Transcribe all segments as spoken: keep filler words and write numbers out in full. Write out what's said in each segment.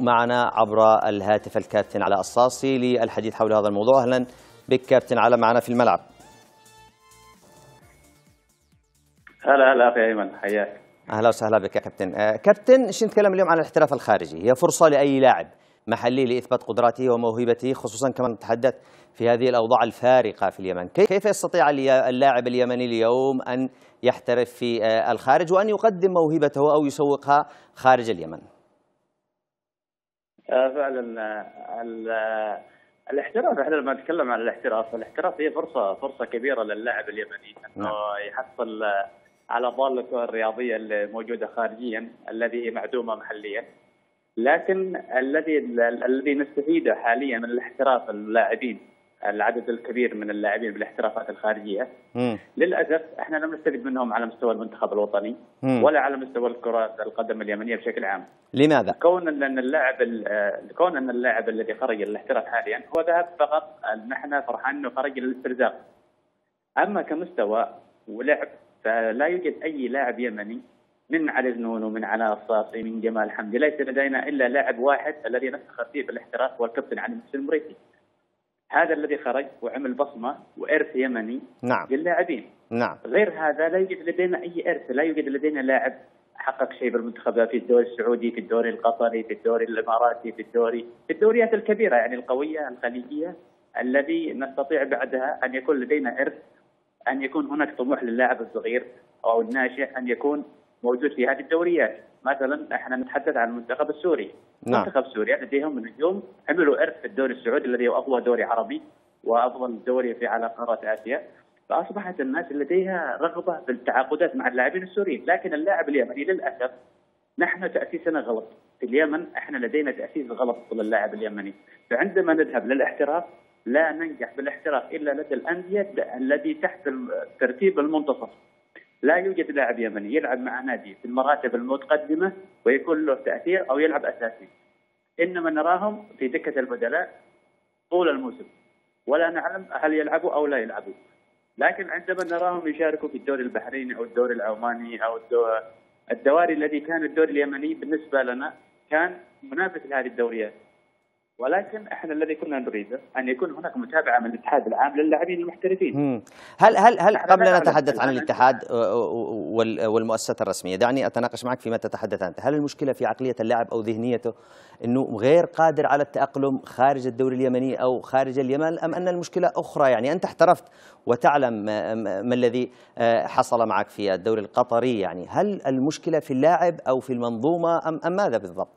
معنا عبر الهاتف الكابتن علاء الصاصي للحديث حول هذا الموضوع. أهلا بك كابتن علاء معنا في الملعب. هلا هلا أخي أيمن، حياك. أهلا وسهلا بك يا كابتن. آه كابتن، ايش نتكلم اليوم عن الاحتراف الخارجي؟ هي فرصة لأي لاعب محلي لإثبات قدراته وموهبته، خصوصا كما نتحدث في هذه الأوضاع الفارقة في اليمن. كيف يستطيع اللاعب اليمني اليوم أن يحترف في آه الخارج وأن يقدم موهبته أو يسوقها خارج اليمن؟ آه فعلا الاحتراف، احنا لما نتكلم عن الاحتراف، الاحتراف هي فرصة فرصة كبيرة للاعب اليمني انه يحصل على ضالته الرياضية الموجودة خارجيا الذي معدومة محليا. لكن الذي الذي نستفيده حاليا من الاحتراف اللاعبين، العدد الكبير من اللاعبين بالاحترافات الخارجية، م. للأسف احنا لم نستفيد منهم على مستوى المنتخب الوطني م. ولا على مستوى الكرة القدم اليمنية بشكل عام. لماذا؟ كون ان اللاعب كون ان اللاعب الذي خرج للاحتراف حاليا هو ذهب فقط، نحن فرحان انه خرج للاسترزاق. اما كمستوى ولعب فلا يوجد اي لاعب يمني من علي زنون ومن علاء الصاصي من جمال حمدي، ليس لدينا الا لاعب واحد الذي نفتخر فيه بالاحتراف هو الكابتن علي المريسي. هذا الذي خرج وعمل بصمه وارث يمني نعم. للاعبين. نعم. غير هذا لا يوجد لدينا اي ارث، لا يوجد لدينا لاعب حقق شيء بالمنتخب في الدوري السعودي، في الدوري القطري، في الدوري الاماراتي، في الدوري في الدوريات الكبيره يعني القويه الخليجيه، الذي نستطيع بعدها ان يكون لدينا ارث، ان يكون هناك طموح للاعب الصغير او الناشئ ان يكون موجود في هذه الدوريات. مثلا احنا نتحدث عن المنتخب السوري. نعم. منتخب سوريا لديهم نجوم عملوا ارث في الدوري السعودي الذي هو افضل دوري عربي وافضل دوري في على قاره اسيا، فاصبحت الناس لديها رغبه في التعاقدات مع اللاعبين السوريين. لكن اللاعب اليمني للاسف نحن تاسيسنا غلط في اليمن، احنا لدينا تاسيس غلط للاعب اليمني، فعندما نذهب للاحتراف لا ننجح بالاحتراف الا لدى الانديه التي تحت الترتيب المنتصف. لا يوجد لاعب يمني يلعب مع نادي في المراتب المتقدمه ويكون له تاثير او يلعب اساسي، انما نراهم في دكه البدلاء طول الموسم ولا نعلم هل يلعبوا او لا يلعبوا. لكن عندما نراهم يشاركوا في الدوري البحريني او الدوري العماني او الدوري الذي كان الدوري اليمني بالنسبه لنا كان منافس لهذه الدوريات، ولكن احنا الذي كنا نريده ان يكون هناك متابعه من الاتحاد العام للاعبين المحترفين. هل هل هل قبل ان نتحدث عن الاتحاد والمؤسسات الرسميه، دعني اتناقش معك فيما تتحدث انت. هل المشكله في عقليه اللاعب او ذهنيته انه غير قادر على التاقلم خارج الدوري اليمني او خارج اليمن، ام ان المشكله اخرى؟ يعني انت احترفت وتعلم ما الذي حصل معك في الدوري القطري، يعني هل المشكله في اللاعب او في المنظومه ام ام ماذا بالضبط؟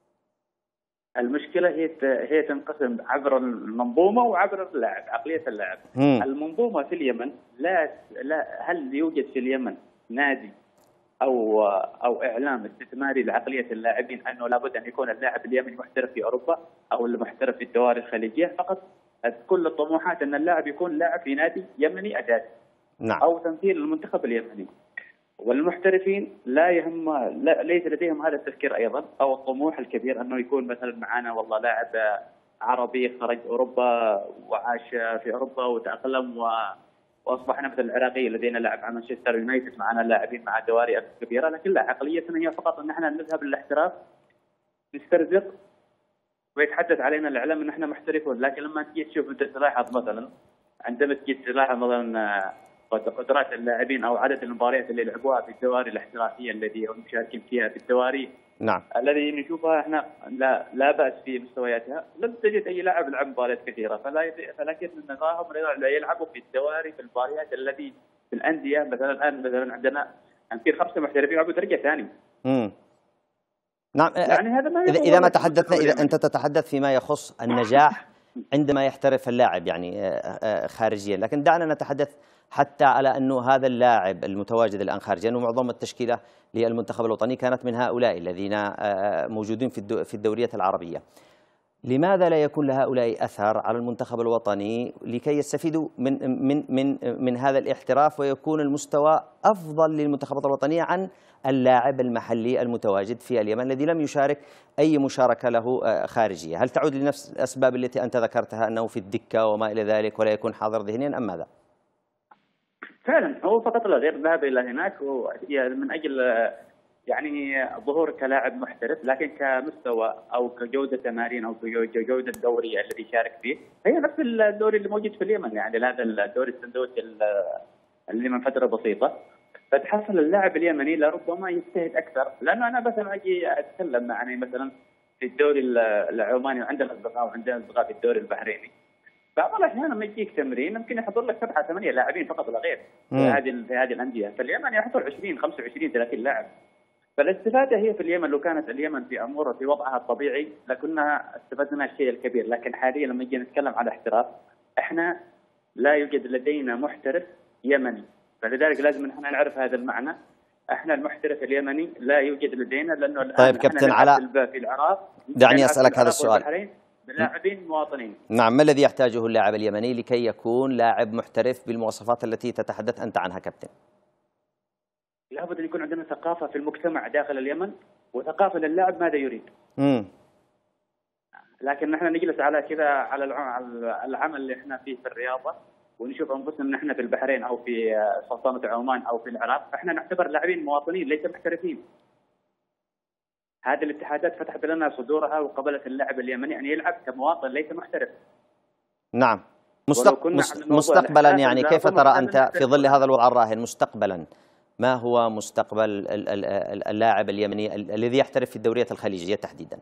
المشكله هي هي تنقسم عبر المنظومه وعبر اللاعب، عقليه اللاعب. مم. المنظومه في اليمن لا لا هل يوجد في اليمن نادي او او اعلام استثماري لعقليه اللاعبين انه لابد ان يكون اللاعب اليمني محترف في اوروبا او المحترف في الدوري الخليجيه فقط؟ كل الطموحات ان اللاعب يكون لاعب في نادي يمني اساسي. نعم. او تمثيل المنتخب اليمني. والمحترفين لا يهم، لا ليس لديهم هذا التفكير ايضا او الطموح الكبير انه يكون مثلا معنا والله لاعب عربي خرج اوروبا وعاش في اوروبا وتاقلم و... واصبحنا مثل العراقي لدينا لاعب مع مانشستر يونايتد، معنا لاعبين مع دوري كبيره، لكن لا، عقليتنا هي فقط ان احنا نذهب للاحتراف نسترزق ويتحدث علينا الاعلام ان احنا محترفون. لكن لما تجي تشوف انت تلاحظ مثلا عندما تجي تلاحظ مثلا قدرات اللاعبين او عدد المباريات اللي لعبوها في الدواري الاحترافيه التي هم مشاركين فيها في الدواري، نعم، الذي نشوفها احنا لا لا باس في مستوياتها، لم تجد اي لاعب لعب مباريات كثيره، فلا فلكن نراهم يلعبوا في الدواري في المباريات التي في الانديه. مثلا الان مثلا عندنا يمكن خمسه محترفين يلعبوا درجه ثانيه. امم نعم. يعني هذا ما اذا, إذا ما تحدثنا، اذا انت تتحدث فيما يخص النجاح عندما يحترف اللاعب يعني خارجيا، لكن دعنا نتحدث حتى على أنه هذا اللاعب المتواجد الآن خارجيا، أنه معظم التشكيلة للمنتخب الوطني كانت من هؤلاء الذين موجودين في الدوريات العربية. لماذا لا يكون لهؤلاء أثر على المنتخب الوطني لكي يستفيدوا من من من من هذا الاحتراف ويكون المستوى أفضل للمنتخبات الوطنية عن اللاعب المحلي المتواجد في اليمن الذي لم يشارك أي مشاركة له خارجية؟ هل تعود لنفس الأسباب التي أنت ذكرتها أنه في الدكة وما إلى ذلك ولا يكون حاضر ذهنيا أم ماذا؟ فعلا هو فقط لا غير ذهب الى هناك من اجل يعني ظهور كلاعب محترف، لكن كمستوى او كجوده تمارين او كجوده الدوري الذي يشارك فيه هي نفس الدوري اللي موجود في اليمن، يعني هذا الدوري السندوسي اللي من فتره بسيطه. فتحصل اللاعب اليمني لربما يجتهد اكثر، لانه انا مثلا اجي اتكلم يعني مثلا في الدوري العماني وعندنا اصدقاء وعندنا اصدقاء في الدوري البحريني، بعض الاحيان لما يجيك تمرين يمكن يحضر لك سبعه ثمانيه لاعبين فقط لا غير في هذه في هذه الانديه، في اليمن يحضر عشرين خمسة وعشرين ثلاثين لاعب. فالاستفاده هي في اليمن، لو كانت اليمن في امورها في وضعها الطبيعي لكنا استفدنا الشيء الكبير، لكن حاليا لما نجي نتكلم على احتراف احنا لا يوجد لدينا محترف يمني، فلذلك لازم احنا نعرف هذا المعنى. احنا المحترف اليمني لا يوجد لدينا، لانه الان طيب كابتن علاء، في العراق دعني اسالك هذا السؤال. بلاعبين مواطنين. نعم، ما الذي يحتاجه اللاعب اليمني لكي يكون لاعب محترف بالمواصفات التي تتحدث انت عنها كابتن؟ لابد ان يكون عندنا ثقافه في المجتمع داخل اليمن، وثقافه للاعب ماذا يريد. امم لكن نحن نجلس على كذا على العمل اللي احنا فيه في الرياضه، ونشوف انفسنا نحن في البحرين او في سلطنه عمان او في العراق، احنا نعتبر لاعبين مواطنين ليس محترفين. هذه الاتحادات فتحت لنا صدورها وقبلت اللاعب اليمني ان يلعب كمواطن ليس محترف. نعم. مستق... مستقبلا يعني كيف ترى انت في ظل هذا الوضع الراهن مستقبلا؟ ما هو مستقبل اللاعب اليمني الذي يحترف في الدوريات الخليجيه تحديدا؟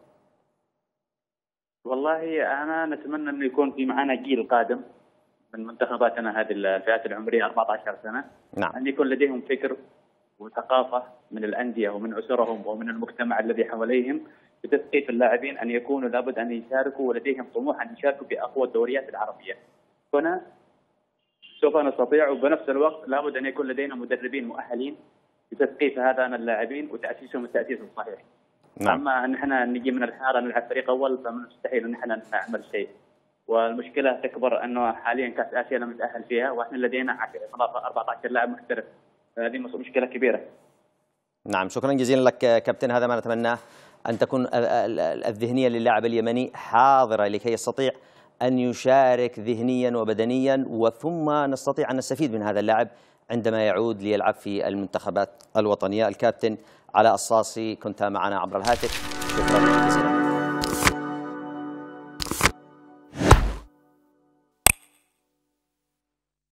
والله انا نتمنى انه يكون في معنا جيل قادم من منتخباتنا هذه الفئات العمريه أربعة عشر سنه. نعم. ان يكون لديهم فكر وثقافه من الانديه ومن اسرهم ومن المجتمع الذي حواليهم بتثقيف اللاعبين، ان يكونوا لابد ان يشاركوا ولديهم طموح ان يشاركوا في اقوى الدوريات العربيه. هنا سوف نستطيع، وبنفس الوقت لابد ان يكون لدينا مدربين مؤهلين لتثقيف هذان اللاعبين وتاسيسهم التاسيس الصحيح. نعم. اما ان احنا نجي من الحاره نلعب فريق اول فمن المستحيل ان احنا نعمل شيء. والمشكله تكبر انه حاليا كاس اسيا لم نتاهل فيها، واحنا لدينا أربعة عشر لاعب محترف، هذه مشكله كبيره. نعم، شكرا جزيلا لك كابتن، هذا ما نتمناه، ان تكون الذهنيه للاعب اليمني حاضره لكي يستطيع ان يشارك ذهنيا وبدنيا، وثم نستطيع ان نستفيد من هذا اللاعب عندما يعود ليلعب في المنتخبات الوطنيه. الكابتن علاء الصاصي كنت معنا عبر الهاتف، شكرا جزيلا.